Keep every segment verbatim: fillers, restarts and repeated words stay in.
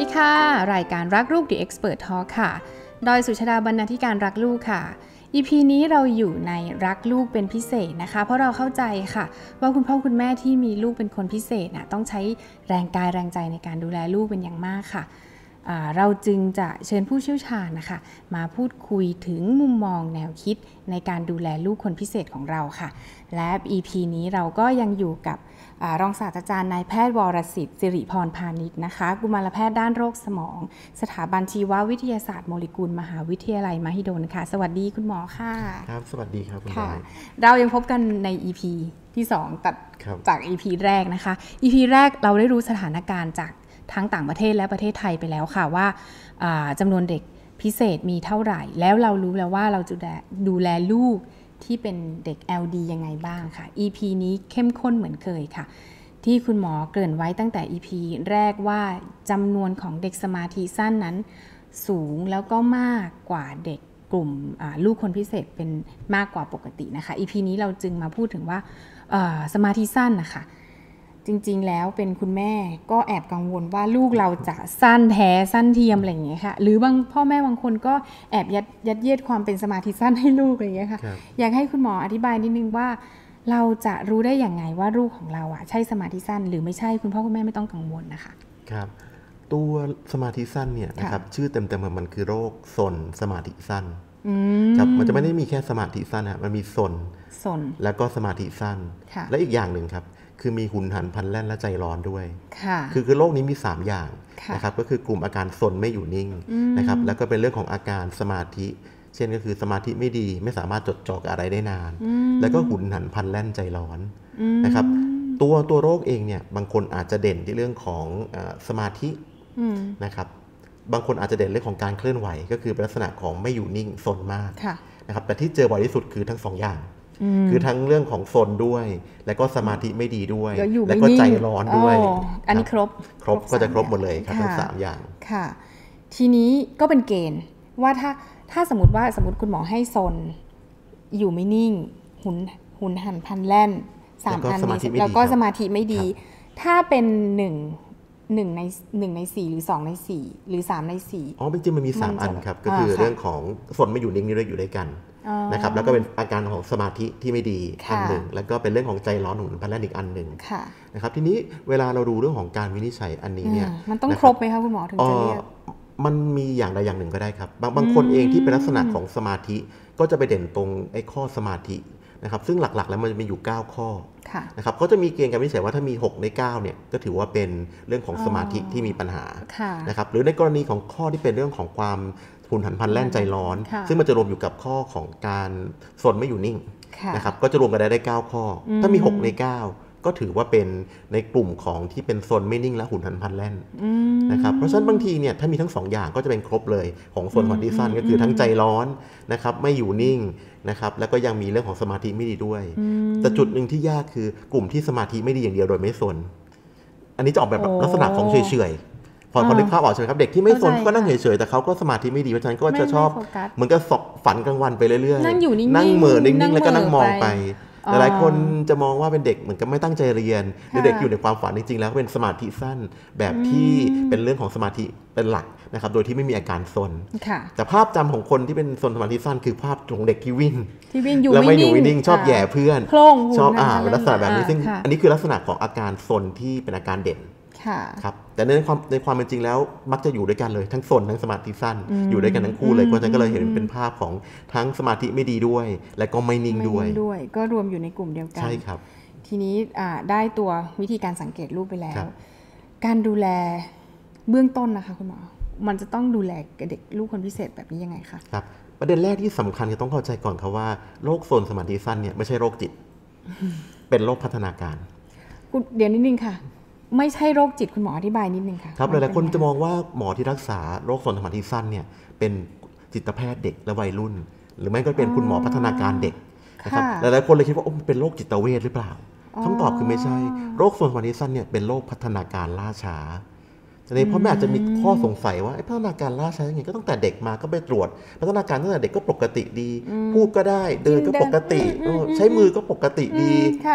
ดีค่ะรายการรักลูก The Expert Talk ค่ะดอยสุชาดาบรรณาธิการรักลูกค่ะ อี พี นี้เราอยู่ในรักลูกเป็นพิเศษนะคะเพราะเราเข้าใจค่ะว่าคุณพ่อคุณแม่ที่มีลูกเป็นคนพิเศษนะต้องใช้แรงกายแรงใจในการดูแลลูกเป็นอย่างมากค่ะเราจึงจะเชิญผู้เชี่ยวชาญนะคะมาพูดคุยถึงมุมมองแนวคิดในการดูแลลูกคนพิเศษของเราค่ะและ อี พี นี้เราก็ยังอยู่กับรองศาสตราจารย์นายแพทย์วรสิทธิ์สิริพรพานิชนะคะกุมารแพทย์ด้านโรคสมองสถาบันชีววิทยาศาสตร์โมเลกุลมหาวิทยาลัยมหิดลค่ะสวัสดีคุณหมอค่ะครับสวัสดีครับคุณหมอเรายังพบกันใน อี พี ที่สองตัดจาก อี พี แรกนะคะ อี พี แรกเราได้รู้สถานการณ์จากทั้งต่างประเทศและประเทศไทยไปแล้วค่ะว่าจำนวนเด็กพิเศษมีเท่าไหร่แล้วเรารู้แล้วว่าเราจะดูแลลูกที่เป็นเด็ก แอล ดี ยังไงบ้างค่ะ อี พี นี้เข้มข้นเหมือนเคยค่ะที่คุณหมอเกริ่นไว้ตั้งแต่ อี พี แรกว่าจำนวนของเด็กสมาธิสั้นนั้นสูงแล้วก็มากกว่าเด็กกลุ่มลูกคนพิเศษเป็นมากกว่าปกตินะคะ อี พี นี้เราจึงมาพูดถึงว่าสมาธิสั้นนะคะจริงๆแล้วเป็นคุณแม่ก็แอบกังวลว่าลูกเราจะสั้นแท้สั้นเทียมอะไรอย่างเงี้ยค่ะหรือบางพ่อแม่บางคนก็แอบยัดยัดเยียดความเป็นสมาธิสั้นให้ลูกอะไรอย่างเงี้ยค่ะอยากให้คุณหมออธิบายนิดนึงว่าเราจะรู้ได้อย่างไงว่าลูกของเราอ่ะใช่สมาธิสั้นหรือไม่ใช่คุณพ่อคุณแม่ไม่ต้องกังวลนะคะครับตัวสมาธิสั้นเนี่ยนะครับชื่อเต็มๆมันคือโรคซนสมาธิสั้นครับมันจะไม่ได้มีแค่สมาธิสั้นนะมันมีซนซนแล้วก็สมาธิสั้นและอีกอย่างหนึ่งครับคือมีหุนหันพลันแล่นและใจร้อนด้วยคือคือโรคนี้มีสามอย่างนะครับก็คือกลุ่มอาการซนไม่อยู่นิ่งนะครับแล้วก็เป็นเรื่องของอาการสมาธิเช่นก็คือสมาธิไม่ดีไม่สามารถจดจ่อกับอะไรได้นานแล้วก็หุนหันพลันแล่นใจร้อนนะครับตัวตัวโรคเองเนี่ยบางคนอาจจะเด่นที่เรื่องของสมาธินะครับบางคนอาจจะเด่นเรื่องของการเคลื่อนไหวก็คือเป็นลักษณะของไม่อยู่นิ่งซนมากนะครับแต่ที่เจอบ่อยที่สุดคือทั้งสองอย่างคือทั้งเรื่องของซนด้วยแล้วก็สมาธิไม่ดีด้วยแล้วก็ใจร้อนด้วยอันนี้ครบครบก็จะครบหมดเลยครับทั้งสามอย่างค่ะทีนี้ก็เป็นเกณฑ์ว่าถ้าถ้าสมมติว่าสมมติคุณหมอให้ซนอยู่ไม่นิ่งหุนหุนหันพลันแล่นสามอันนี้แล้วก็สมาธิไม่ดีถ้าเป็นหนึ่งหนึ่งในหนึ่งในสี่หรือสองในสี่หรือสามในสี่อ๋อจริงๆมันมีสามอันครับก็คือเรื่องของซนไม่อยู่นิ่งนี่ด้วยอยู่ด้วยกันนะครับแล้วก็เป็นอาการของสมาธิที่ไม่ดีอันหนึ่งแล้วก็เป็นเรื่องของใจร้อนหุนพลันอีกอันหนึ่งนะครับทีนี้เวลาเราดูเรื่องของการวินิจฉัยอันนี้เนี่ยมันต้องครบไหมคะคุณหมอถึงจะเรียกมันมีอย่างใดอย่างหนึ่งก็ได้ครับบางบางคนเองที่เป็นลักษณะของสมาธิก็จะไปเด่นตรงไอ้ข้อสมาธินะครับซึ่งหลักๆแล้วมันจะมีอยู่เก้าข้อนะครับก็จะมีเกณฑ์การวินิจฉัยว่าถ้ามีหกในเก้าเนี่ยก็ถือว่าเป็นเรื่องของสมาธิที่มีปัญหานะครับหรือในกรณีของข้อที่เป็นเรื่องของความหุนหันพลันแล่นใจร้อนซึ่งมันจะรวมอยู่กับข้อของการซนไม่อยู่นิ่งนะครับก็จะรวมกันได้ได้เก้าข้อถ้ามีหกในเก้าก็ถือว่าเป็นในกลุ่มของที่เป็นโซนไม่นิ่งและหุนหันพลันแล่นนะครับเพราะฉะนั้นบางทีเนี่ยถ้ามีทั้งสองอย่างก็จะเป็นครบเลยของโซนสมาธิสั้นก็คือทั้งใจร้อนนะครับไม่อยู่นิ่งนะครับแล้วก็ยังมีเรื่องของสมาธิไม่ดีด้วยแต่จุดหนึ่งที่ยากคือกลุ่มที่สมาธิไม่ดีอย่างเดียวโดยไม่ซนอันนี้จะออกแบบลักษณะของเฉยๆพอพอนึกภาพออกใช่ไหมครับเด็กที่ไม่ซนก็นั่งเฉยๆแต่เขาก็สมาธิไม่ดีเพราะฉะนั้นก็จะชอบเหมือนกับฝันกลางวันไปเรื่อยๆนั่งอยู่นิ่งๆนั่งเหม่อนิ่งๆแล้วก็นั่งมองไปหลายคนจะมองว่าเป็นเด็กเหมือนกับไม่ตั้งใจเรียนหรือเด็กอยู่ในความฝันจริงๆแล้วเป็นสมาธิสั้นแบบที่เป็นเรื่องของสมาธิเป็นหลักนะครับโดยที่ไม่มีอาการซนแต่ภาพจำของคนที่เป็นซนสมาธิสั้นคือภาพของเด็กที่วิ่งแล้วไม่อยู่นิ่งชอบแย่เพื่อนชอบอ่าลักษณะแบบนี้ซึ่งอันนี้คือลักษณะของอาการซนที่เป็นอาการเด่นครับแต่ในความในความเป็นจริงแล้วมักจะอยู่ด้วยกันเลยทั้งซนทั้งสมาธิสั้นอยู่ด้วยกันทั้งคู่เลยเพราะฉะนั้นก็เลยเห็นเป็นภาพของทั้งสมาธิไม่ดีด้วยและก็ไม่นิ่งด้วยด้วยก็รวมอยู่ในกลุ่มเดียวกันใช่ครับทีนี้ได้ตัววิธีการสังเกตลูกไปแล้วการดูแลเบื้องต้นนะคะคุณหมอมันจะต้องดูแลเด็กลูกคนพิเศษแบบนี้ยังไงคะครับประเด็นแรกที่สำคัญจะต้องเข้าใจก่อนครับว่าโรคซนสมาธิสั้นเนี่ยไม่ใช่โรคจิตเป็นโรคพัฒนาการเดี๋ยวนิดนึงค่ะไม่ใช่โรคจิตคุณหมออธิบายนิดนึงค่ะครับหลายๆคนจะมองว่าหมอที่รักษาโรคซนสมาธิสั้นเนี่ยเป็นจิตแพทย์เด็กและวัยรุ่นหรือไม่ก็เป็นคุณหมอพัฒนาการเด็กนะครับหลายๆคนเลยคิดว่าเป็นโรคจิตเวชหรือเปล่าคำตอบคือไม่ใช่โรคซนสมาธิสั้นเนี่ยเป็นโรคพัฒนาการล่าช้าทีนี้พ่อแม่อาจจะมีข้อสงสัยว่าพัฒนาการล่าช้ายังไงก็ตั้งแต่เด็กมาก็ไปตรวจพัฒนาการตั้งแต่เด็กก็ปกติดีพูดก็ได้เดินก็ปกติใช้มือก็ปกติดี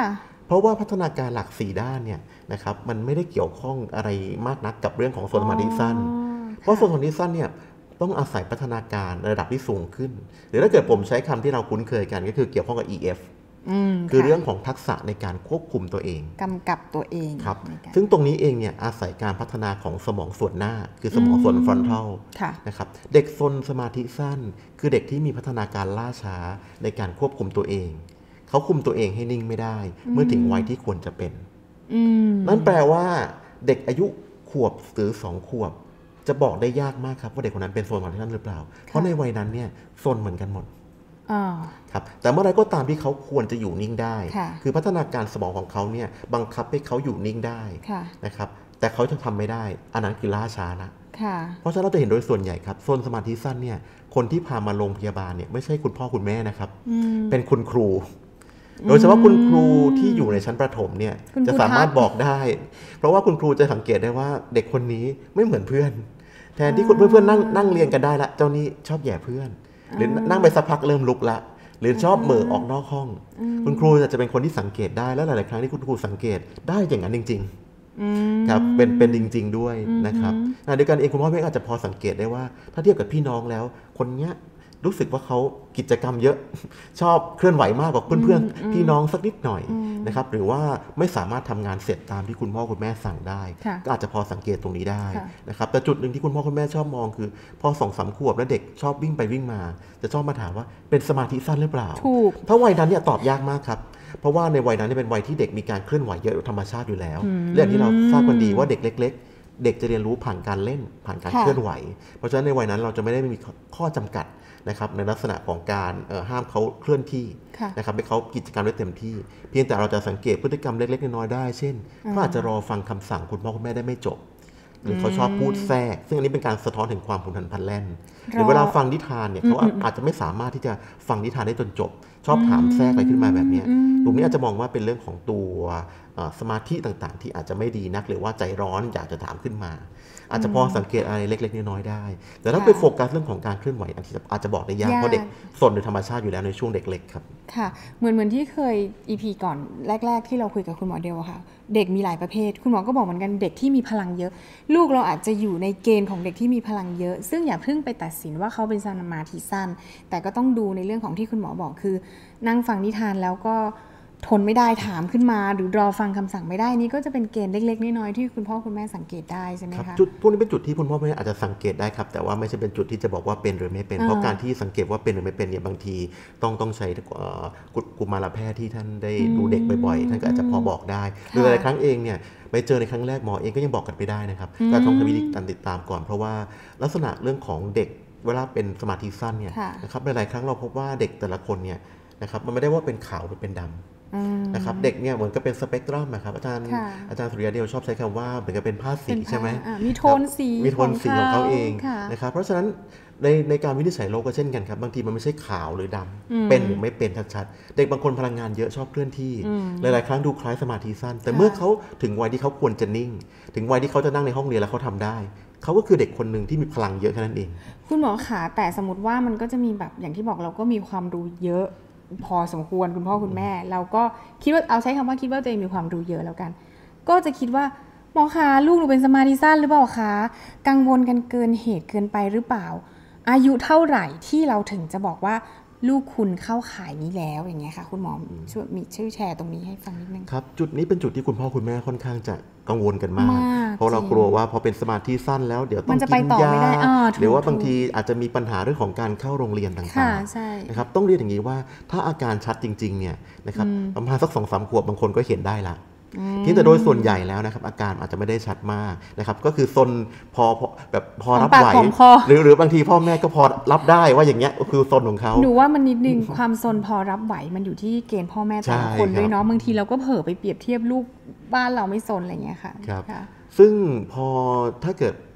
เพราะว่าพัฒนาการหลักสี่ด้านเนี่ยนะครับมันไม่ได้เกี่ยวข้องอะไรมากนักกับเรื่องของโซนสมาธิสั้นเพราะโซนสมาธิสั้นเนี่ยต้องอาศัยพัฒนาการระดับที่สูงขึ้นหรือถ้าเกิดผมใช้คำที่เราคุ้นเคยกันก็คือเกี่ยวข้องกับ อี เอฟ คือเรื่องของทักษะในการควบคุมตัวเองกำกับตัวเองครับซึ่งตรงนี้เองเนี่ยอาศัยการพัฒนาของสมองส่วนหน้าคือสมองส่วนฟรอนทัลนะครับเด็กซนสมาธิสั้นคือเด็กที่มีพัฒนาการล่าช้าในการควบคุมตัวเองเขาคุมตัวเองให้นิ่งไม่ได้เมื่อถึงวัยที่ควรจะเป็นนั่นแปลว่าเด็กอายุขวบหรือสองขวบจะบอกได้ยากมากครับว่าเด็กคนนั้นเป็นโซนสมาธิสั้นหรือเปล่าเพราะในวัยนั้นเนี่ยโซนเหมือนกันหมดครับแต่เมื่อไรก็ตามที่เขาควรจะอยู่นิ่งได้คือพัฒนาการสมองของเขาเนี่ยบังคับให้เขาอยู่นิ่งได้นะครับแต่เขาจะทำไม่ได้อันนั้นคือล่าช้าละเพราะฉะนั้นเราจะเห็นโดยส่วนใหญ่ครับโซนสมาธิสั้นเนี่ยคนที่พามาโรงพยาบาลเนี่ยไม่ใช่คุณพ่อคุณแม่นะครับเป็นคุณครูโดยเฉพาะคุณครูที่อยู่ในชั้นประถมเนี่ยจะสามารถบอกได้เพราะว่าคุณครูจะสังเกตได้ว่าเด็กคนนี้ไม่เหมือนเพื่อนแทนที่คุณเพื่อนๆนั่งนั่งเรียนกันได้ละเจ้านี้ชอบแย่เพื่อนหรือนั่งไปสักพักเริ่มลุกละหรือชอบเหม่อออกนอกห้องคุณครูจะเป็นคนที่สังเกตได้และหลายๆครั้งที่คุณครูสังเกตได้อย่างนั้นจริงๆครับเป็นเป็นจริงๆด้วยนะครับในเดียวกันเองคุณพ่อแม่อาจจะพอสังเกตได้ว่าถ้าเทียบกับพี่น้องแล้วคนเนี้ยรู้สึกว่าเขากิจกรรมเยอะชอบเคลื่อนไหวมากกว่าเพื่อนๆพี่น้องสักนิดหน่อยนะครับหรือว่าไม่สามารถทำงานเสร็จตามที่คุณพ่อคุณแม่สั่งได้ก็อาจจะพอสังเกตตรงนี้ได้นะครับแต่จุดหนึ่งที่คุณพ่อคุณแม่ชอบมองคือพอสองสามขวบแล้วเด็กชอบวิ่งไปวิ่งมาจะชอบมาถามว่าเป็นสมาธิสั้นหรือเปล่าถูกถ้าวัยนั้นเนี่ยตอบยากมากครับเพราะว่าในวัยนั้นเป็นวัยที่เด็กมีการเคลื่อนไหวเยอะธรรมชาติอยู่แล้วเรื่องที่เราทราบกันดีว่าเด็กเล็กๆเด็กจะเรียนรู้ผ่านการเล่นผ่านการเคลื่อนไหวเพราะฉะนั้นในวัยนั้นเราจะไม่ได้มีข้อจำกัดนะครับในลักษณะของการห้ามเขาเคลื่อนที่นะครับให้เขากิจกรรมได้เต็มที่เพียงแต่เราจะสังเกตพฤติกรรมเล็กๆน้อยๆได้เช่นเขาอาจจะรอฟังคำสั่งคุณพ่อคุณแม่ได้ไม่จบหรือเขาชอบพูดแทรกซึ่งอันนี้เป็นการสะท้อนถึงความผูกพันพันแล่นหรือเวลาฟังนิทานเนี่ยเขาอาจจะไม่สามารถที่จะฟังนิทานได้จนจบชอบถามแทรกอะไรขึ้นมาแบบนี้ตรงนี้อาจจะมองว่าเป็นเรื่องของตัวสมาธิต่างๆที่อาจจะไม่ดีนักหรือว่าใจร้อนอยากจะถามขึ้นมาอาจจะพอสังเกตอะไรเล็กๆน้อยๆได้แต่ถ้าไปโฟกัสเรื่องของการเคลื่อนไหวอาจจะบอกได้ยากเพราะเด็กสนโดยธรรมชาติอยู่แล้วในช่วงเด็กเล็กครับค่ะเหมือนเหมือนที่เคย อี พี ก่อนแรกๆที่เราคุยกับคุณหมอเดียวค่ะเด็กมีหลายประเภทคุณหมอก็บอกเหมือนกันเด็กที่มีพลังเยอะลูกเราอาจจะอยู่ในเกณฑ์ของเด็กที่มีพลังเยอะซึ่งอย่าเพิ่งไปตัดสินว่าเขาเป็นสมาธิสั้นแต่ก็ต้องดูในเรื่องของที่คุณหมอบอกคือนั่งฟังนิทานแล้วก็ทนไม่ได้ถามขึ้นมาหรือรอฟังคำสั่งไม่ได้นี่ก็จะเป็นเกณฑ์เล็กๆน้อยๆที่คุณพ่อคุณแม่สังเกตได้ใช่ไหมคะจุดพวกนี้เป็นจุดที่คุณพ่อคุณแม่อาจจะสังเกตได้ครับแต่ว่าไม่ใช่เป็นจุดที่จะบอกว่าเป็นหรือไม่เป็นเพราะการที่สังเกตว่าเป็นหรือไม่เป็นเนี่ยบางทีต้องต้องใช้กุมารแพทย์ที่ท่านได้ดูเด็กบ่อยๆท่านก็อาจจะพอบอกได้หรือหลายครั้งเองเนี่ยไปเจอในครั้งแรกหมอเองก็ยังบอกกันไม่ได้นะครับการต้องทำวิธีการติดตามก่อนเพราะว่าลักษณะเรื่องของเด็กเวลาเป็นสมาธิสั้นเนี่ยนะครับหลายๆครั้งเราพบว่าเด็กแต่ละคนเนี่ยนะครับมันไม่ได้ว่าเป็นขาวหรือเป็นดำนะครับเด็กเนี่ยเหมือนกับเป็นสเปกตรัมนะครับอาจารย์อาจารย์สุริยะเดียวชอบใช้คำว่าเหมือนกับเป็นผ้าสีใช่ไหมมีโทนสีมีโทนสีของเขาเองนะครับเพราะฉะนั้นในในการวินิจฉัยโรคก็เช่นกันครับบางทีมันไม่ใช่ขาวหรือดำเป็นหรือไม่เป็นชัดๆเด็กบางคนพลังงานเยอะชอบเคลื่อนที่หลายๆครั้งดูคล้ายสมาธิสั้นแต่เมื่อเขาถึงวัยที่เขาควรจะนิ่งถึงวัยที่เขาจะนั่งในห้องเรียนแล้วเขาทำได้เขาก็คือเด็กคนหนึ่งที่มีพลังเยอะแค่นั้นเองคุณหมอขาแต่สมมติว่ามันก็จะมีแบบอย่างที่บอกเราก็มีความรู้เยอะพอสมควรคุณพ่อคุณแม่เราก็คิดว่าเอาใช้คำว่าคิดว่าตัวเองมีความรู้เยอะแล้วกันก็จะคิดว่าหมอคะลูกหนูเป็นสมาธิสั้นหรือเปล่าคะกังวลกันเกินเหตุเกินไปหรือเปล่าอายุเท่าไหร่ที่เราถึงจะบอกว่าลูกคุณเข้าข่ายนี้แล้วอย่างเงี้ยค่ะคุณหมอช่วยมีชื่อแชร์ตรงนี้ให้ฟังนิดนึงครับจุดนี้เป็นจุดที่คุณพ่อคุณแม่ค่อนข้างจะกังวลกันมากเพราะเรากลัวว่าพอเป็นสมาธิสั้นแล้วเดี๋ยวต้องกินยาหรือว่าบางทีอาจจะมีปัญหาเรื่องของการเข้าโรงเรียนต่างๆนะครับต้องเรียนอย่างนี้ว่าถ้าอาการชัดจริงๆเนี่ยนะครับประมาณสักสองสามขวบบางคนก็เห็นได้ละเพียงแต่โดยส่วนใหญ่แล้วนะครับอาการอาจจะไม่ได้ชัดมากนะครับก็คือซนพอแบบพอรับไหวหรือหรือบางทีพ่อแม่ก็พอรับได้ว่าอย่างเงี้ยก็คือซนของเขาดูว่ามันนิดนึงความซนพอรับไหวมันอยู่ที่เกณฑ์พ่อแม่แต่ละคนด้วยเนาะบางทีเราก็เผลอไปเปรียบเทียบลูกบ้านเราไม่ซนอะไรเงี้ยค่ะครับซึ่งพอถ้าเกิดพ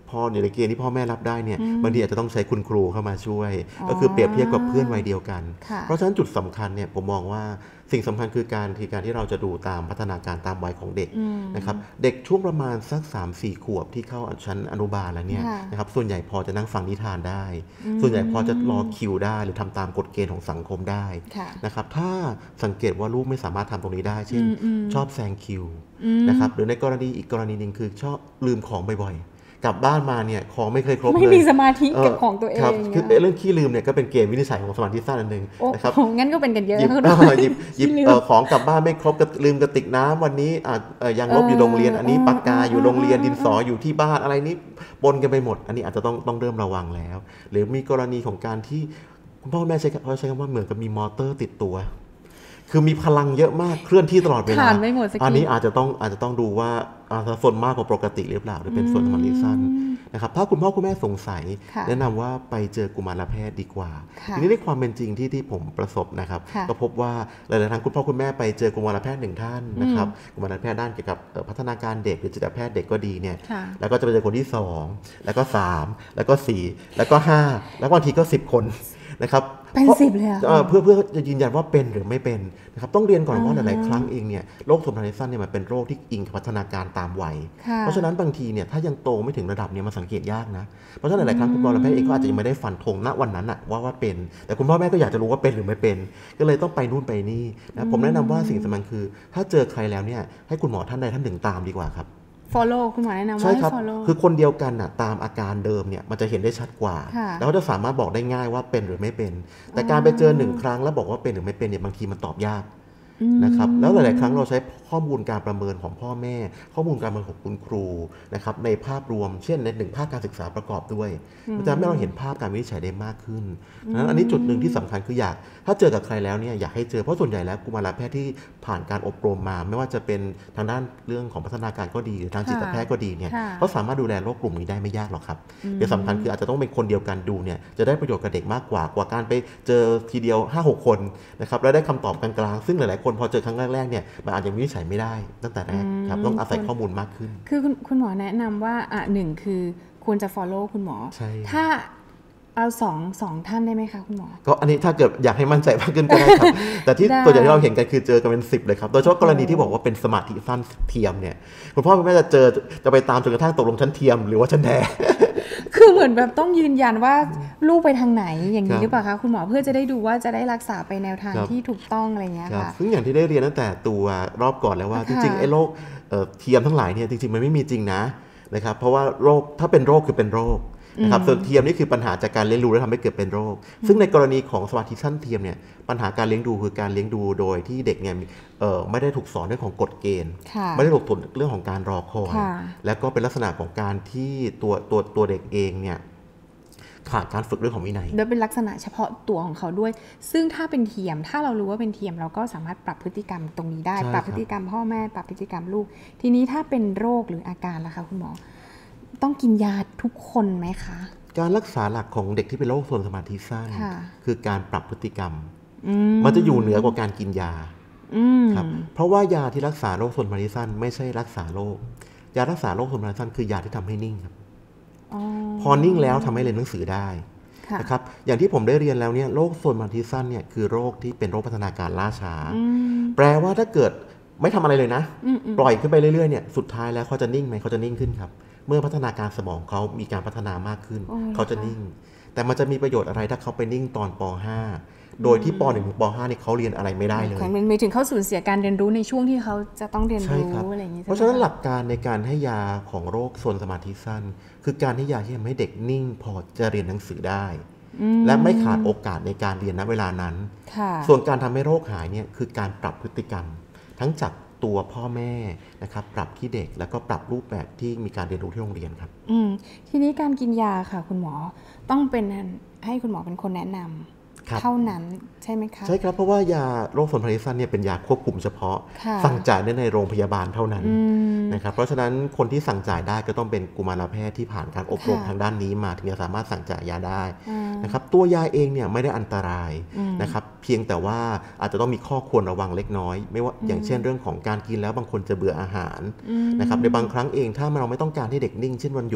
พ่อในเกณฑ์ที่พ่อแม่รับได้เนี่ยบางทีอาจจะต้องใช้คุณครูเข้ามาช่วยก็คือเปรียบเทียบกับเพื่อนวัยเดียวกันเพราะฉะนั้นจุดสำคัญเนี่ยผมมองว่าสิ่งสำคัญคือการที่การที่เราจะดูตามพัฒนาการตามวัยของเด็กนะครับเด็กช่วงประมาณสัก สามถึงสี่ ขวบที่เข้าชั้นอนุบาลแล้วเนี่ยนะครับส่วนใหญ่พอจะนั่งฟังนิทานได้ส่วนใหญ่พอจะรอคิวได้หรือทำตามกฎเกณฑ์ของสังคมได้นะครับถ้าสังเกตว่าลูกไม่สามารถทำตรงนี้ได้เช่นชอบแซงคิวนะครับหรือในกรณีอีกกรณีหนึ่งคือชอบลืมของบ่อยๆกลับบ้านมาเนี่ยของไม่เคยครบเลยไม่มีสมาธิเก็บของตัวเองครับคือเรื่องขี้ลืมเนี่ยก็เป็นเกณฑ์วินิจฉัยของสมาธิสั้นอันหนึ่งนะครับงั้นก็เป็นกันเยอะหยิบหยิบหยิบของกลับบ้านไม่ครบลืมกระติกน้ำวันนี้ยังลบอยู่โรงเรียนอันนี้ปากกาอยู่โรงเรียนดินสออยู่ที่บ้านอะไรนี้ปนกันไปหมดอันนี้อาจจะต้องต้องเริ่มระวังแล้วหรือมีกรณีของการที่คุณพ่อแม่ใช้เขาใช้คำว่าเหมือนกับมีมอเตอร์ติดตัวคือมีพลังเยอะมากเคลื่อนที่ตลอดเวลาอันนี้อาจจะต้องอาจจะต้องดูว่าส่วนมากกว่าปกติหรือเปล่าหรือเป็นส่วนสมาธิสั้นนะครับถ้าคุณพ่อคุณแม่สงสัยแนะนำว่าไปเจอกุมารแพทย์ดีกว่าทีนี้ในความเป็นจริงที่ที่ผมประสบนะครับก็พบว่าหลายๆครั้งคุณพ่อคุณแม่ไปเจอกุมารแพทย์หนึ่งท่านนะครับกุมารแพทย์ด้านเกี่ยวกับพัฒนาการเด็กหรือจิตแพทย์เด็กก็ดีเนี่ยแล้วก็จะไปเจอคนที่สองแล้วก็สามแล้วก็สี่แล้วก็ห้าแล้วบางทีก็สิบคนนะครับเป็นสิบเลยเพื่อเพื่อจะยืนยันว่าเป็นหรือไม่เป็นนะครับต้องเรียนก่อนว่าหลายๆครั้งเองเนี่ยโรคสมองสั้นเนี่ยมันเป็นโรคที่อิงกับพัฒนาการตามวัยเพราะฉะนั้นบางทีเนี่ยถ้ายังโตไม่ถึงระดับเนี่ยมันสังเกตยากนะเพราะฉะนั้นหลายๆครั้งคุณหมอและแพทย์เองก็อาจจะยังไม่ได้ฟันธงณวันนั้นอะว่าว่าเป็นแต่คุณพ่อแม่ก็อยากจะรู้ว่าเป็นหรือไม่เป็นก็เลยต้องไปนู่นไปนี่นะผมแนะนำว่าสิ่งสำคัญคือถ้าเจอใครแล้วเนี่ยให้คุณหมอท่านใดท่านหนึ่งตามดีกว่าครับ follow คุณหมอแนะนำว่าใช่ครับคือคนเดียวกันน่ะตามอาการเดิมเนี่ยมันจะเห็นได้ชัดกว่าแล้วก็จะสามารถบอกได้ง่ายว่าเป็นหรือไม่เป็นแต่การไปเจอหนึ่งครั้งแล้วบอกว่าเป็นหรือไม่เป็นเนี่ยบางทีมันตอบยากนะครับแล้วหลายๆครั้งเราใช้ข้อมูลการประเมินของพ่อแม่ข้อมูลการประเมินของคุณครูนะครับในภาพรวมเช่นในหนึ่งภาคการศึกษาประกอบด้วยมันจะทำให้เราเห็นภาพการวินิจฉัยได้มากขึ้นนั้นอันนี้จุดหนึ่งที่สำคัญคืออยากถ้าเจอกับใครแล้วเนี่ยอยากให้เจอเพราะส่วนใหญ่แล้วกุมารแพทย์ที่ผ่านการอบรมมาไม่ว่าจะเป็นทางด้านเรื่องของพัฒนาการก็ดีหรือทางจิตแพทย์ก็ดีเนี่ยเขาสามารถดูแลโรคกลุ่มนี้ได้ไม่ยากหรอกครับแต่สำคัญคืออาจจะต้องเป็นคนเดียวกันดูเนี่ยจะได้ประโยชน์กับเด็กมากกว่ากว่าการไปเจอทีเดียว ห้าหก คนนะครับแล้วได้คำตอบกลางๆซึ่งหลายๆคนพอเจอครั้งแรกๆเนี่ยมันอาจจะวินิจฉัยไม่ได้ตั้งแต่แรกครับต้องอาศัยข้อมูลมากขึ้นคือคุณคุณหมอแนะนำว่าอ่ะหนึ่งคือควรจะ follow คุณหมอถ้าเอาสองสองท่านได้ไหมคะคุณหมอก็อันนี้ถ้าเกิดอยากให้มั่นใจมากขึ้นก็ได้ครับแต่ที่ตัวอย่างที่เราเห็นกันคือเจอกันเป็นสิบเลยครับโดยเฉพาะกรณีที่บอกว่าเป็นสมาธิสั้นเทียมเนี่ยคุณพ่อคุณแม่จะเจอจะไปตามจนกระทั่งตกลงชั้นเทียมหรือว่าชั้นแท้คือเหมือนแบบต้องยืนยันว่าลูกไปทางไหนอย่างนี้หรือเปล่าคะคุณหมอเพื่อจะได้ดูว่าจะได้รักษาไปแนวทางที่ถูกต้องอะไรเงี้ยค่ะซึ่งอย่างที่ได้เรียนตั้งแต่ตัวรอบก่อนแล้วว่าจริงๆไอ้โรคเทียมทั้งหลายเนี่ยจริงๆมันไม่มีจริงนะนะครับเพราะว่าโรคถ้าเป็นโรคคือเป็นโรคนะครับส่วนเทียมนี่คือปัญหาจากการเลี้ยงดูและทำให้เกิดเป็นโรคซึ่งในกรณีของสมาธิสั้นเทียมเนี่ยปัญหาการเลี้ยงดูคือการเลี้ยงดูโดยที่เด็กเนี่ยไม่ได้ถูกสอนเรื่องของกฎเกณฑ์ไม่ได้ถูกสอนเรื่องของการรอคอยและก็เป็นลักษณะของการที่ตัวตัวตัวเด็กเองเนี่ยขาดการฝึกเรื่องของวินัยโดยเป็นลักษณะเฉพาะตัวของเขาด้วยซึ่งถ้าเป็นเทียมถ้าเรารู้ว่าเป็นเทียมเราก็สามารถปรับพฤติกรรมตรงนี้ได้ปรับพฤติกรรมพ่อแม่ปรับพฤติกรรมลูกทีนี้ถ้าเป็นโรคหรืออาการล่ะคะคุณหมอต้องกินยาทุกคนไหมคะการรักษาหลักของเด็กที่เป็นโรคโซนสมาธิสั้นคือการปรับพฤติกรรมมันจะอยู่เหนือกว่าการกินยาครับเพราะว่ายาที่รักษาโรคโซนสมาธิสั้นไม่ใช่รักษาโรคยารักษาโรคโซนสมาธิสั้นคือยาที่ทำให้นิ่งครับพอนิ่งแล้วทำให้เรียนหนังสือได้นะครับอย่างที่ผมได้เรียนแล้วเนี่ยโรคโซนสมาธิสั้นเนี่ยคือโรคที่เป็นโรคพัฒนาการล่าช้าแปลว่าถ้าเกิดไม่ทำอะไรเลยนะปล่อยขึ้นไปเรื่อยๆเนี่ยสุดท้ายแล้วเขาจะนิ่งไหมเขาจะนิ่งขึ้นครับเมื่อพัฒนาการสมองเขามีการพัฒนามากขึ้นเขาจะนิ่งแต่มันจะมีประโยชน์อะไรถ้าเขาไปนิ่งตอนป ห้า โดยที่ป หนึ่ง ถึงป ห้า เนี่ยเขาเรียนอะไรไม่ได้เลยมันหมายถึงเขาสูญเสียการเรียนรู้ในช่วงที่เขาจะต้องเรียนรู้อะไรอย่างนี้เพราะฉะนั้นหลักการในการให้ยาของโรคโซนสมาธิสั้นคือการให้ยาที่ทำให้เด็กนิ่งพอจะเรียนหนังสือได้และไม่ขาดโอกาสในการเรียนณเวลานั้นส่วนการทำให้โรคหายเนี่ยคือการปรับพฤติกรรมทั้งจากตัวพ่อแม่นะครับปรับที่เด็กแล้วก็ปรับรูปแบบที่มีการเรียนรู้ที่โรงเรียนครับอืมทีนี้การกินยาค่ะคุณหมอต้องเป็นให้คุณหมอเป็นคนแนะนำเท่านั้นใช่ไหมคะใช่ครับเพราะว่ายาโรคโซนพาร์กินสันเนี่ยเป็นยาควบคุมเฉพาะสั่งจ่ายได้ในโรงพยาบาลเท่านั้นนะครับเพราะฉะนั้นคนที่สั่งจ่ายได้ก็ต้องเป็นกุมารแพทย์ที่ผ่านการอบรมทางด้านนี้มาถึงจะสามารถสั่งจ่ายยาได้นะครับตัวยาเองเนี่ยไม่ได้อันตรายนะครับเพียงแต่ว่าอาจจะต้องมีข้อควรระวังเล็กน้อยไม่ว่าอย่างเช่นเรื่องของการกินแล้วบางคนจะเบื่ออาหารนะครับในบางครั้งเองถ้าเราไม่ต้องการให้เด็กนิ่งเช่นวันหยุด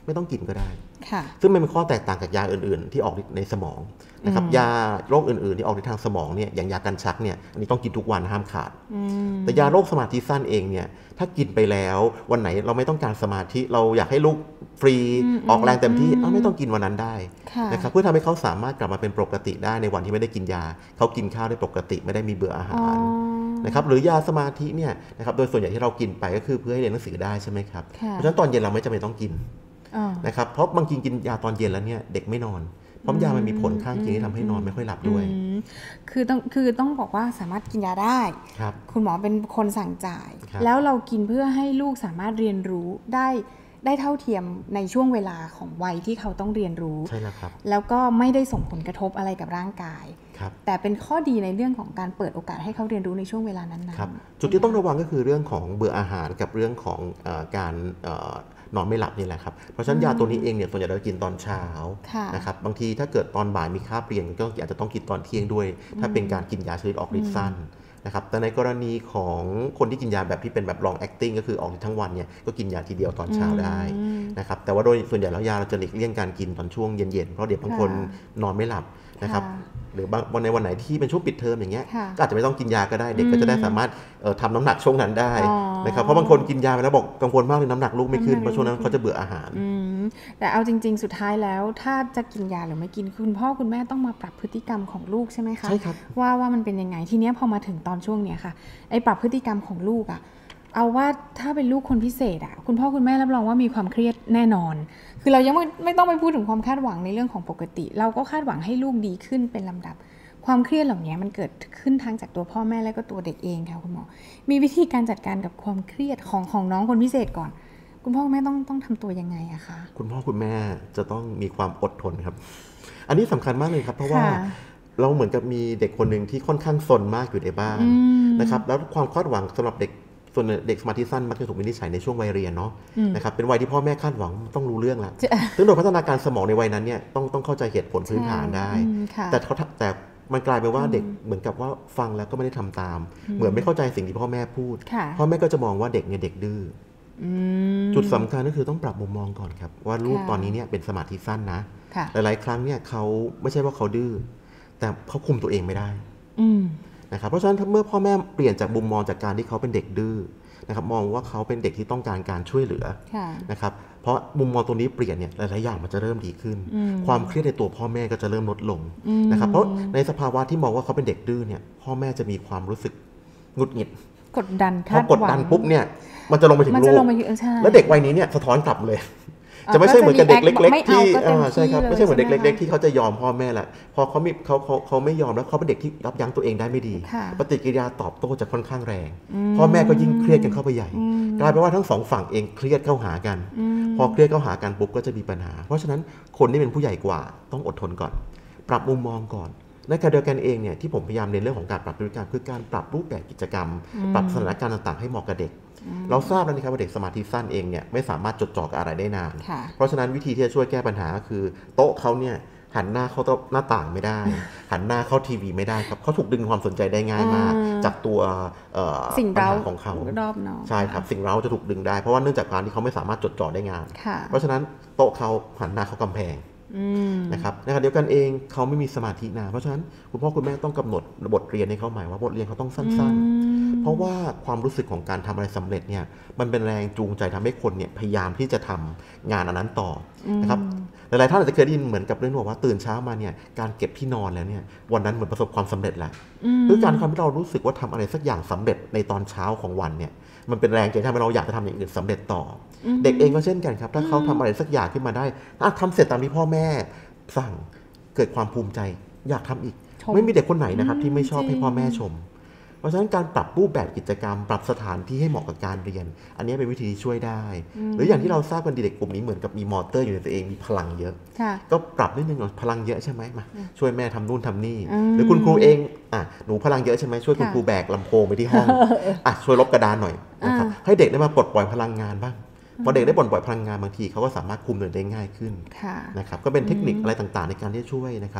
ไม่ต้องกินก็ได้ค่ะซึ่งมันเป็นข้อแตกต่างจากยาอื่นๆที่ออกฤทธิ์ในสมองนะครับยาโรคอื่นๆที่ออกฤทธิ์ทางสมองเนี่ยอย่างยากันชักเนี่ยอันนี้ต้องกินทุกวันห้ามขาดแต่ยาโรคสมาธิสั้นเองเนี่ยถ้ากินไปแล้ววันไหนเราไม่ต้องการสมาธิเราอยากให้ลูกฟรีออกแรงเต็มที่ไม่ต้องกินวันนั้นได้นะครับเพื่อทำให้เขาสามารถกลับมาเป็นปกติได้ในวันที่ไม่ได้กินยาเขากินข้าวได้ปกติไม่ได้มีเบื่ออาหารนะครับหรือยาสมาธิเนี่ยนะครับโดยส่วนใหญ่ที่เรากินไปก็คือเพื่อให้เรียนหนังสือได้ใช่ไหมครับเพราะฉะนั้นตอนเย็นเราไม่จำเป็นต้องกินนะครับเพราะบางทีกินยาตอนเย็นแล้วเนี่ยเด็กไม่นอนเพราะยามันมีผลข้างเคียงที่ทำให้นอนไม่ค่อยหลับด้วยคือต้องคือต้องบอกว่าสามารถกินยาได้ครับคุณหมอเป็นคนสั่งจ่ายแล้วเรากินเพื่อให้ลูกสามารถเรียนรู้ได้ได้เท่าเทียมในช่วงเวลาของวัยที่เขาต้องเรียนรู้ใช่แล้วครับแล้วก็ไม่ได้ส่งผลกระทบอะไรกับร่างกายครับแต่เป็นข้อดีในเรื่องของการเปิดโอกาสให้เขาเรียนรู้ในช่วงเวลานั้นๆครับจุดที่ต้องระวังก็คือเรื่องของเบื่ออาหารกับเรื่องของเอ่อการเอ่อนอนไม่หลับนี่แหละครับเพราะฉะนั้นยาตัวนี้เองเนี่ยส่วนใหญ่เรากินตอนเช้านะครับบางทีถ้าเกิดตอนบ่ายมีคาบเรียนก็อาจจะต้องกินตอนเที่ยงด้วยถ้าเป็นการกินยาชนิดออกฤทธิ์สั้นนะครับแต่ในกรณีของคนที่กินยาแบบที่เป็นแบบ long acting ก็คือออกฤทธิ์ทั้งวันเนี่ยก็กินยาทีเดียวตอนเช้าได้นะครับแต่ว่าโดยส่วนใหญ่แล้วยาเราจะหลีกเลี่ยงการกินตอนช่วงเย็นๆเพราะเด็กบางคนนอนไม่หลับนะครับหรือบางวันในวันไหนที่เป็นช่วงปิดเทอมอย่างเงี้ยก็อาจจะไม่ต้องกินยาก็ได้เด็กก็จะได้สามารถทำน้ำหนักช่วงนั้นได้นะครับเพราะบางคนกินยาไปแล้วบอกกังวลมากเลยน้ำหนักลูกไม่ขึ้นเพราะช่วงนั้นเขาจะเบื่ออาหารแต่เอาจริงๆสุดท้ายแล้วถ้าจะกินยาหรือไม่กินคุณพ่อคุณแม่ต้องมาปรับพฤติกรรมของลูกใช่ไหมคะใช่ครับว่าว่ามันเป็นยังไงทีเนี้ยพอมาถึงตอนช่วงเนี้ยค่ะไอ้ปรับพฤติกรรมของลูกอ่ะเอาว่าถ้าเป็นลูกคนพิเศษอ่ะคุณพ่อคุณแม่รับรองว่ามีความเครียดแน่นอนคือเรายังไม่ไม่ต้องไปพูดถึงความคาดหวังในเรื่องของปกติเราก็คาดหวังให้ลูกดีขึ้นเป็นลำดับความเครียดเหล่านี้มันเกิดขึ้นทั้งจากตัวพ่อแม่และก็ตัวเด็กเองค่ะคุณหมอมีวิธีการจัดการกับความเครียดของของน้องคนพิเศษก่อนคุณพ่อคุณแม่ต้องต้องทำตัวยังไงอะคะคุณพ่อคุณแม่จะต้องมีความอดทนครับอันนี้สำคัญมากเลยครับเพราะว่าเราเหมือนกับมีเด็กคนหนึ่งที่ค่อนข้างซนมากอยู่ในบ้านนะครับแล้วความคาดหวังสำหรับเด็กส่วนเด็กสมาธิสั้นมักจะถูกวินิจฉัยในช่วงวัยเรียนเนาะนะครับเป็นวัยที่พ่อแม่คาดหวังต้องรู้เรื่องละซึ่งโดยพัฒนาการสมองในวัยนั้นเนี่ยต้องต้องเข้าใจเหตุผลพื้นฐานได้แต่เขาแต่มันกลายเป็นว่าเด็กเหมือนกับว่าฟังแล้วก็ไม่ได้ทำตามเหมือนไม่เข้าใจสิ่งที่พ่อแม่พูดพ่อแม่ก็จะมองว่าเด็กเนี่ยเด็กดื้อจุดสำคัญก็คือต้องปรับมุมมองก่อนครับว่าลูกตอนนี้เนี่ยเป็นสมาธิสั้นนะหลายๆครั้งเนี่ยเขาไม่ใช่ว่าเขาดื้อแต่เขาคุมตัวเองไม่ได้นะครับเพราะฉะนั้นเมื่อพ่อแม่เปลี่ยนจากมุมมองจากการที่เขาเป็นเด็กดื้อนะครับมองว่าเขาเป็นเด็กที่ต้องการการช่วยเหลือนะครับเพราะมุมมองตรงนี้เปลี่ยนเนี่ยหลายๆอย่างมันจะเริ่มดีขึ้นความเครียดในตัวพ่อแม่ก็จะเริ่มลดลงนะครับเพราะในสภาวะที่มองว่าเขาเป็นเด็กดื้อเนี่ยพ่อแม่จะมีความรู้สึกหงุดหงิดกดดันพอกดดันปุ๊บเนี่ยมันจะลงไปถึงลูกแล้วเด็กวัยนี้เนี่ยสะท้อนกลับเลยจะไม่ใช่เหมือนกับเด็กเล็กๆที่ใช่ครับไม่ใช่เหมือนเด็กเล็กๆที่เขาจะยอมพ่อแม่แหละพอเขาไม่เขาเขาเขาไม่ยอมแล้วเขาเป็นเด็กที่ยับยั้งตัวเองได้ไม่ดีปฏิกิริยาตอบโต้จะค่อนข้างแรงพ่อแม่ก็ยิ่งเครียดกันเข้าไปใหญ่กลายเป็นว่าทั้งสองฝั่งเองเครียดเข้าหากันพอเครียดเข้าหากันปุ๊บก็จะมีปัญหาเพราะฉะนั้นคนที่เป็นผู้ใหญ่กว่าต้องอดทนก่อนปรับมุมมองก่อนในขณะเดียวกันเองเนี่ยที่ผมพยายามในเรื่องของการปรับพฤติกรรมคือการปรับรูปแบบกิจกรรมปรับสถานการณ์ต่างๆให้เหมาะกับเด็กเราทราบแล้วนะครับว่าเด็กสมาธิสั้นเองเนี่ยไม่สามารถจดจ่อกับอะไรได้นานเพราะฉะนั้นวิธีที่จะช่วยแก้ปัญหาก็คือโต๊ะเขาเนี่ยหันหน้าเข้าหน้าต่างไม่ได้หันหน้าเข้าทีวีไม่ได้ครับเขาถูกดึงความสนใจได้ง่ายมากจากตัวปัญหาของเขาใช่ครับสิ่งเร้าจะถูกดึงได้เพราะว่าเนื่องจากการที่เขาไม่สามารถจดจ่อได้งานเพราะฉะนั้นโต๊ะเขาหันหน้าเข้ากำแพงนะครับในขณะเดียวกันเองเขาไม่มีสมาธินะเพราะฉะนั้นคุณพ่อคุณแม่ต้องกำหนดบทเรียนให้เขาหมายว่าบทเรียนเขาต้องสั้นๆเพราะว่าความรู้สึกของการทำอะไรสำเร็จเนี่ยมันเป็นแรงจูงใจทำให้คนเนี่ยพยายามที่จะทำงานอันนั้นต่อนะครับหลายๆท่านอาจจะเคยได้ยินเหมือนกับเรื่องบอกว่าตื่นเช้ามาเนี่ยการเก็บที่นอนแล้วเนี่ยวันนั้นเหมือนประสบความสำเร็จแล้วคือการทำให้เรารู้สึกว่าทำอะไรสักอย่างสำเร็จในตอนเช้าของวันเนี่ยมันเป็นแรงใจทำให้เราอยากจะทำอย่างอื่นสำเร็จต่อเด็กเองก็เช่นกันครับถ้าเขาทำอะไรสักอย่างขึ้นมาได้ทำเสร็จตามที่พ่อแม่สั่งเกิดความภูมิใจอยากทำอีกไม่มีเด็กคนไหนนะครับที่ไม่ชอบให้พ่อแม่ชมเพราะฉะนั้นการปรับรูปแบบกิจกรรมปรับสถานที่ให้เหมาะกับการเรียนอันนี้เป็นวิธีที่ช่วยได้หรืออย่างที่เราทราบกันเด็กกลุ่มนี้เหมือนกับมีมอเตอร์อยู่ในตัวเองมีพลังเยอะก็ปรับนิดนึงพลังเยอะใช่ไหมมาช่วยแม่ทำนู่นทำนี่หรือคุณครูเองอ่ะหนูพลังเยอะใช่ไหมช่วยคุณครูแบกลำโพงไปที่ห้องอ่ะช่วยลบกระดานหน่อยนะครับให้เด็กได้มาปลดปล่อยพลังงานบ้างพอเด็กได้ปลดปล่อยพลังงานบางทีเขาก็สามารถคุมตัวเองได้ง่ายขึ้นนะครับก็เป็นเทคนิคอะไรต่างๆในการที่ช่วยนะครับ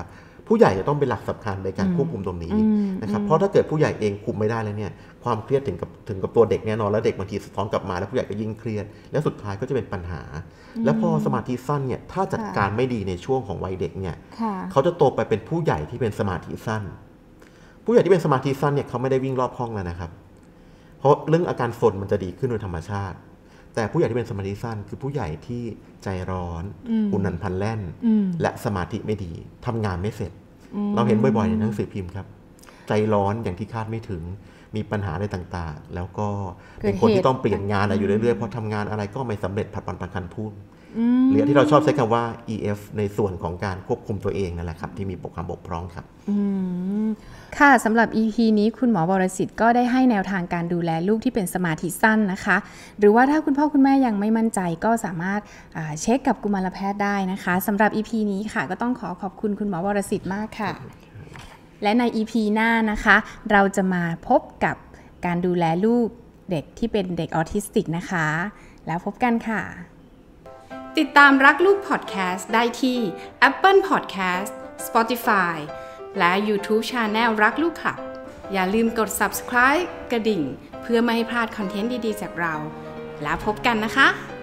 ผู้ใหญ่จะต้องเป็นหลักสำคัญในการควบคุมตรงนี้นะครับเพราะถ้าเกิดผู้ใหญ่เองคุมไม่ได้แล้วเนี่ยความเครียดถึงกับถึงกับตัวเด็กแน่นอนแล้วเด็กบางทีสะท้อนกลับมาแล้วผู้ใหญ่ก็ยิ่งเครียดแล้วสุดท้ายก็จะเป็นปัญหาแล้วพอสมาธิสั้นเนี่ยถ้าจัดการไม่ดีในช่วงของวัยเด็กเนี่ยเขาจะโตไปเป็นผู้ใหญ่ที่เป็นสมาธิสั้นผู้ใหญ่ที่เป็นสมาธิสั้นเนี่ยเขาไม่ได้วิ่งรอบห้องแล้วนะครับเพราะเรื่องอาการซนมันจะดีขึ้นโดยธรรมชาติแต่ผู้ใหญ่ที่เป็นสมาธิสั้นคือผู้ใหญ่ที่ใจร้อนอุนันพันแล่นและสมาธิไม่ดีทำงานไม่เสร็จเราเห็นบ่อยๆในหนังสือพิมพ์ครับใจร้อนอย่างที่คาดไม่ถึงมีปัญหาอะไรต่างๆแล้วก็เป็นคนที่ต้องเปลี่ยนงานอะไรอยู่เรื่อยๆเพราะทำงานอะไรก็ไม่สำเร็จผัดวันประกันพรุ่งหรือที่เราชอบใช้คำว่า อี เอฟ ในส่วนของการควบคุมตัวเองนั่นแหละครับที่มีความบกพร่องครับค่ะสำหรับ อี พี นี้คุณหมอวรสิทธิ์ก็ได้ให้แนวทางการดูแลลูกที่เป็นสมาธิสั้นนะคะหรือว่าถ้าคุณพ่อคุณแม่ยังไม่มั่นใจก็สามารถเช็คกับกุมารแพทย์ได้นะคะสำหรับ อี พี นี้ค่ะก็ต้องขอขอบคุณคุณหมอวรสิทธิ์มากค่ะและใน อี พี หน้านะคะเราจะมาพบกับการดูแลลูกเด็กที่เป็นเด็กออทิสติกนะคะแล้วพบกันค่ะติดตามรักลูกพอดแคสต์ได้ที่ Apple Podcast Spotify และ YouTube Channel รักลูกค่ะอย่าลืมกด Subscribe กระดิ่งเพื่อไม่ให้พลาดคอนเทนต์ดีๆจากเราแล้วพบกันนะคะ